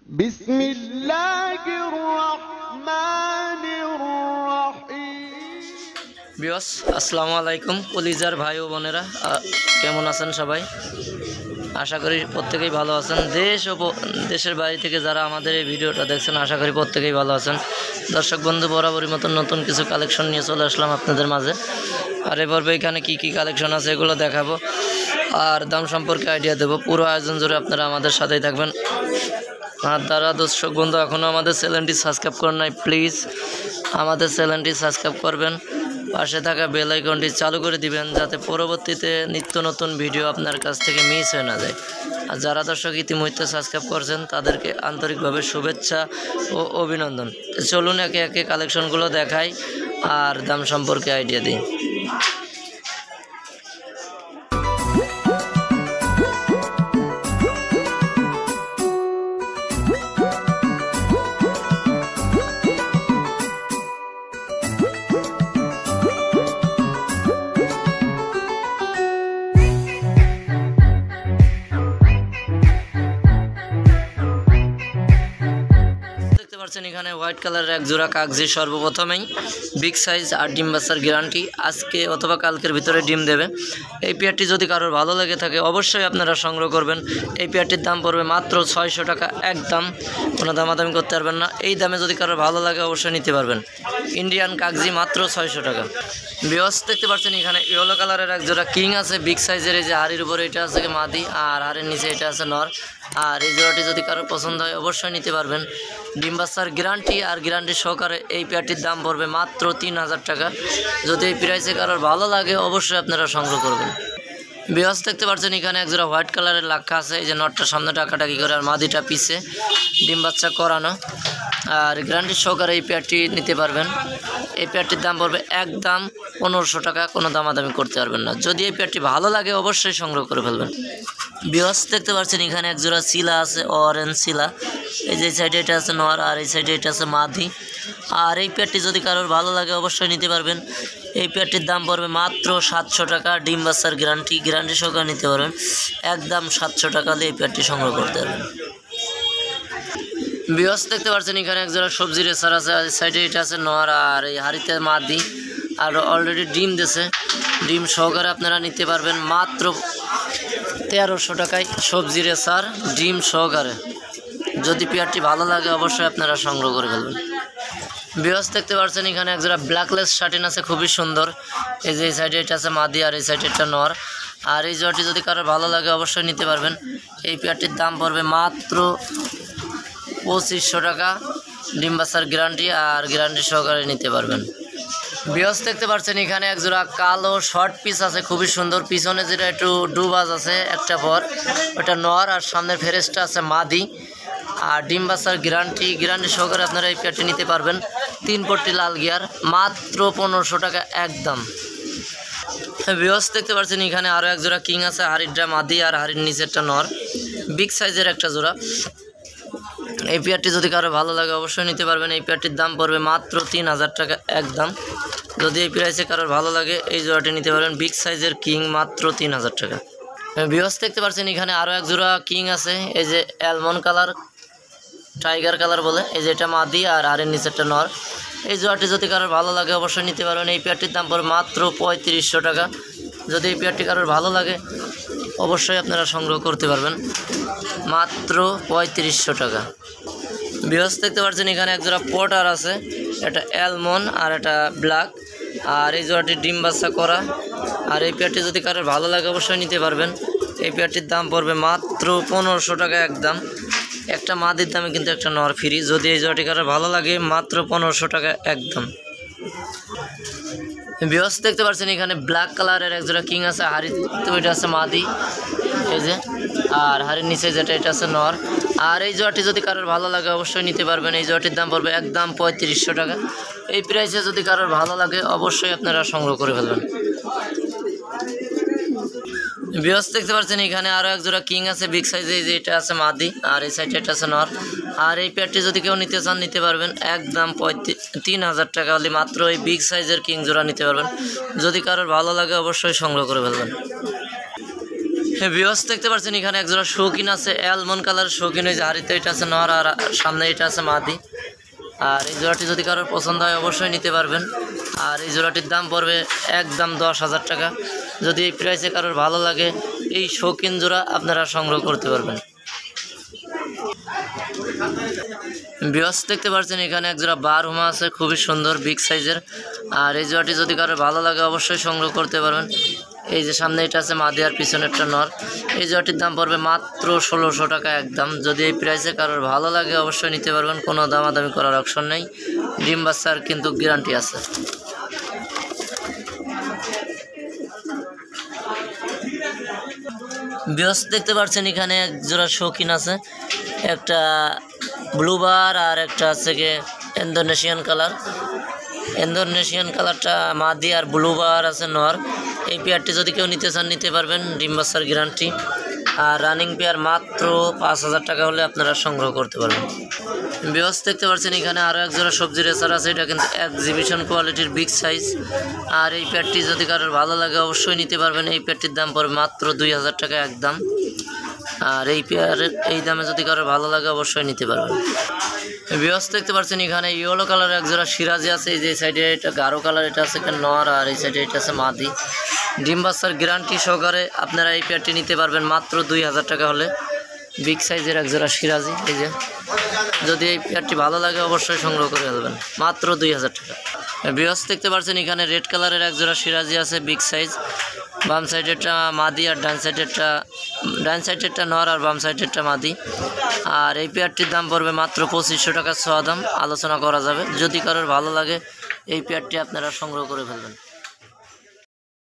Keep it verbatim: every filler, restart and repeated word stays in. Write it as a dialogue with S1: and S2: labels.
S1: বিসমিল্লাহির রহমানির রহিম।
S2: বিয়স আসসালামু আলাইকুম কলিজার ভাই ও বোনেরা, কেমন আছেন সবাই? আশা করি প্রত্যেকেই ভালো আছেন। দেশ ও দেশের বাইরে থেকে যারা আমাদের এই ভিডিওটা দেখছেন আশা করি প্রত্যেকেই ভালো আছেন। দর্শক বন্ধু, বরাবরই মতন নতুন কিছু কালেকশন নিয়ে চলে আসলাম আপনাদের মাঝে। আর এ পর্বে এখানে কী কী কালেকশন আছে এগুলো দেখাবো আর দাম সম্পর্কে আইডিয়া দেবো। পুরো আয়োজন জুড়ে আপনারা আমাদের সাথেই থাকবেন। আর তারা দর্শক বন্ধু এখনও আমাদের চ্যানেলটি সাবস্ক্রাইব করেন নাই, প্লিজ আমাদের চ্যানেলটি সাবস্ক্রাইব করবেন, পাশে থাকা বেল আইকনটি চালু করে দিবেন যাতে পরবর্তীতে নিত্য নতুন ভিডিও আপনার কাছ থেকে মিস হয়ে না যায়। আর যারা দর্শক ইতিমধ্যে সাবস্ক্রাইব করছেন তাদেরকে আন্তরিকভাবে শুভেচ্ছা ও অভিনন্দন। চলুন একে একে কালেকশনগুলো দেখাই আর দাম সম্পর্কে আইডিয়া দিই। এখানে হোয়াইট কালারের এক জোড়া কাগজি, সর্বপ্রথমেই বিগ সাইজ আর ডিম বাচ্চার গ্যারান্টি, আজকে অথবা কালকের ভিতরে ডিম দেবে। এই পেয়ারটি যদি কারোর ভালো লেগে থাকে অবশ্যই আপনারা সংগ্রহ করবেন। এই পেয়ারটির দাম পড়বে মাত্র ছয়শো টাকা, একদম কোনো দামাদামি করতে পারবেন না। এই দামে যদি কারোর ভালো লাগে অবশ্যই নিতে পারবেন। ইন্ডিয়ান কাগজি মাত্র ছয়শো টাকা। বিয়স দেখতে পাচ্ছেন এখানে ইয়েলো কালারের এক জোড়া কিং আছে বিগ সাইজের। এই যে হাড়ির উপরে এটা আছে মাদি আর হাড়ির নিচে এটা আছে নর। আর এই জোড়াটি যদি কারোর পছন্দ হয় অবশ্যই নিতে পারবেন। ডিম বাচ্চার গ্যারান্টি আর গ্যারান্টি সহকারে এই পেয়ারটির দাম পড়বে মাত্র তিন হাজার টাকা। যদি এই প্রাইসে কারোর ভালো লাগে অবশ্যই আপনারা সংগ্রহ করবেন। বিয়স দেখতে পাচ্ছেন এখানে এক জোড়া হোয়াইট কালারের লাক্ষা আছে। এই যে নটটা সামনে টাকাটাকি করে আর মাদিটা পিছে, ডিম বাচ্চা করানো আর গ্যারান্টি সহকারে এই পেয়ারটি নিতে পারবেন। এই পেয়ারটির দাম পড়বে একদম পনেরোশো টাকা, কোনো দামাদামি করতে পারবেন না। যদি এই পেয়ারটি ভালো লাগে অবশ্যই সংগ্রহ করে ফেলবেন। বিয়স দেখতে পাচ্ছেন এখানে এক জোড়া শিলা আছে, অরেঞ্জ শিলা। এই যে সাইডে এটা আছে নর আর এই সাইডে এটা আছে মাদি। আর এই পেয়ারটি যদি কারোর ভালো লাগে অবশ্যই নিতে পারবেন। এই পেয়ারটির দাম পড়বে মাত্র সাতশো টাকা। ডিম বাচ্চার গ্যারান্টি গ্যারান্টি সহকারে নিতে পারবেন। একদম সাতশো টাকা দিয়ে এই পেয়ারটি সংগ্রহ করতে পারবেন। বিয়স দেখতে পাচ্ছেন এখানে এক জোড়া সবজি রেসার আছে, সাইডে এটা আছে নর আর এই হাড়িতে মাদি আর অলরেডি ডিম দিয়েছে। ডিম সহকারে আপনারা নিতে পারবেন মাত্র তেরোশো টাকায় সবজি রেসার ডিম সহকারে। যদি পেয়ারটি ভালো লাগে অবশ্যই আপনারা সংগ্রহ করে ফেলবেন। বিয়স দেখতে পাচ্ছেন এখানে এক জোড়া ব্ল্যাকলেস শার্টিন আছে, খুবই সুন্দর। এই যে এই সাইডে এটা আছে মাদি আর এই সাইডে এটা নর। আর এই জোড়াটি যদি কারোর ভালো লাগে অবশ্যই নিতে পারবেন। এই পেয়ারটির দাম পড়বে মাত্র পঁচিশশো টাকা। ডিম বাচ্চার গ্যারান্টি আর গ্যারান্টি সহকারে নিতে পারবেন। বিয়স দেখতে পাচ্ছেন এখানে এক জোড়া কালো শর্ট পিস আছে, খুবই সুন্দর। পিছনে যেটা একটু ডুবাজ আছে একটা পর, ওটা নর আর সামনের ফেরেসটা আছে মাদি। আর ডিম বাচ্চার গ্যারান্টি গ্যারান্টি সহকারে আপনারা এই পেয়ারটি নিতে পারবেন। তিন পট্টি লাল গিয়ার মাত্র পনেরোশো টাকা একদম। বিয়স দেখতে পাচ্ছেন এখানে আরও এক জোড়া কিং আছে, হাড়িরটা মাদি আর হাড়ির নিচেরটা নর। বিগ সাইজের একটা জোড়া। এই পেয়ারটি যদি কারো ভালো লাগে অবশ্যই নিতে পারবেন। এই পেয়ারটির দাম পড়বে মাত্র তিন হাজার টাকা একদম। যদি এই প্রাইসে কারোর ভালো লাগে এই জোড়াটি নিতে পারবেন। বিগ সাইজের কিং মাত্র তিন হাজার টাকা। বিয়স দেখতে পাচ্ছেন এখানে আরও এক জোড়া কিং আছে। এই যে অ্যালমন্ড কালার, টাইগার কালার বলে। এই যে এটা মাদি আর হাড়ের নিচেরটা নর। এই জোড়াটি যদি কারোর ভালো লাগে অবশ্যই নিতে পারবেন। এই পেয়ারটির দাম পড়বে মাত্র পঁয়ত্রিশশো টাকা। যদি এই পেয়ারটি কারোর ভালো লাগে অবশ্যই আপনারা সংগ্রহ করতে পারবেন মাত্র পঁয়ত্রিশশো টাকা। বিয়স দেখতে পাচ্ছেন এখানে এক জোড়া পটার আছে, এটা অ্যালমন্ড আর এটা ব্ল্যাক। আর এই জোড়াটি ডিম বাচ্চা করা। আর এই পেয়ারটি যদি কারোর ভালো লাগে অবশ্যই নিতে পারবেন। এই পেয়ারটির দাম পড়বে মাত্র পনেরোশো টাকা একদম। একটা মাদির দামে কিন্তু একটা নর ফ্রি। যদি এই জোড়াটি কারোর ভালো লাগে মাত্র পনেরোশো টাকা একদম। বিয়স দেখতে পাচ্ছেন এখানে ব্ল্যাক কালারের এক জোড়া কিং আছে, হাড়িতে ওইটা আছে মাদি। এই যে আর হাড়ির নিচে যেটা এটা আছে নর। আর এই জোড়াটি যদি কারোর ভালো লাগে অবশ্যই নিতে পারবেন। এই জোড়াটির দাম পড়বে একদম পঁয়ত্রিশশো টাকা। এই প্রাইসে যদি কারোর ভালো লাগে অবশ্যই আপনারা সংগ্রহ করে ফেলবেন। বিয়স দেখতে পাচ্ছেন এখানে আরও এক জোড়া কিং আছে বিগ সাইজে। এই যে এটা আছে মাদি আর এই সাইডে এটা আছে নর। আর এই পেয়ারটি যদি কেউ নিতে চান নিতে পারবেন একদম পঁয়ত্রিশ তিন হাজার টাকা হলে মাত্র এই বিগ সাইজের কিং জোড়া নিতে পারবেন। যদি কারোর ভালো লাগে অবশ্যই সংগ্রহ করে ফেলবেন। হ্যাঁ ভিউয়ার্স দেখতে পাচ্ছেন এখানে একজোড়া শৌখিন আছে, অ্যালমন্ড কালার শৌখিন। ওই যে হাড়িতে এটা আছে নর আর সামনে এটা আছে মাদি। আর এই জোড়াটি যদি কারোর পছন্দ হয় অবশ্যই নিতে পারবেন। আর এই জোড়াটির দাম পড়বে একদম দশ হাজার টাকা। যদি এই প্রাইসে কারোর ভালো লাগে এই শৌখিন জোড়া আপনারা সংগ্রহ করতে পারবেন। ভিউয়ার্স দেখতে পাচ্ছেন এখানে একজোড়া বার হুমা আছে, খুবই সুন্দর বিগ সাইজের। আর এই জোড়াটি যদি কারোর ভালো লাগে অবশ্যই সংগ্রহ করতে পারবেন। এই যে সামনে এটা আছে মাদি আর পিছনেরটা নর। এই জোড়াটির দাম পড়বে মাত্র ষোলোশো টাকা একদম। যদি এই প্রাইসে কারোর ভালো লাগে অবশ্যই নিতে পারবেন, কোনো দামাদামি করার অপশন নেই। ডিম বাচ্চার কিন্তু গ্যারান্টি আছে। ভিউয়ার্স দেখতে পাচ্ছেন এখানে এক জোড়া শৌখিন আছে, একটা ব্লু বার আর একটা আছে গিয়ে ইন্দোনেশিয়ান কালার। ইন্দোনেশিয়ান কালারটা মাদি আর ব্লু বার আছে নর। এই পেয়ারটি যদি কেউ নিতে চান নিতে পারবেন, ডিম বাচ্চার গ্যারান্টি। আর রানিং পেয়ার মাত্র পাঁচ হাজার টাকা হলে আপনারা সংগ্রহ করতে পারবেন। ভিউয়ার্স দেখতে পাচ্ছেন এখানে আরও এক জোড়া সবজি রেসার আছে, এটা কিন্তু এক্সিবিশন কোয়ালিটির বিগ সাইজ। আর এই পেয়ারটি যদি কারোর ভালো লাগে অবশ্যই নিতে পারবেন। এই পেয়ারটির দাম পড়বে মাত্র দুই হাজার টাকা একদম। আর এই পেয়ারের এই দামে যদি কারোর ভালো লাগে অবশ্যই নিতে পারবেন। ভিউয়ার্স দেখতে পাচ্ছেন এখানে ইয়েলো কালারের এক জোড়া সিরাজি আছে। এই যে সাইডে এটা গাঢ় কালার, এটা আছে নর। আর এই সাইডে এটা আছে মাদি। ডিম বাচ্চার গ্যারান্টি সহকারে আপনারা এই পেয়ারটি নিতে পারবেন মাত্র দুই হাজার টাকা হলে। বিগ সাইজের এক জোড়া সিরাজি। এই যে যদি এই পেয়ারটি ভালো লাগে অবশ্যই সংগ্রহ করে ফেলবেন, মাত্র দুই হাজার টাকা। ভিউয়ার্স দেখতে পাচ্ছেন এখানে রেড কালারের এক জোড়া সিরাজি আছে বিগ সাইজ। বাম সাইডেরটা মাদি আর ডান সাইডেরটা ডান সাইডেরটা নর আর বাম সাইডেরটা মাদি। আর এই পেয়ারটির দাম পড়বে মাত্র পঁচিশশো টাকা ছ দাম, আলোচনা করা যাবে। যদি কারোর ভালো লাগে এই পেয়ারটি আপনারা সংগ্রহ করে ফেলবেন।